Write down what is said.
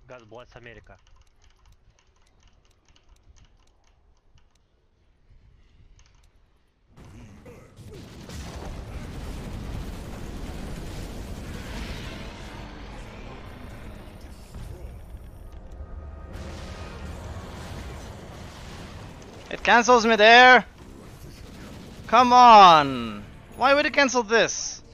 God bless America. It cancels me there! Come on! Why would it cancel this?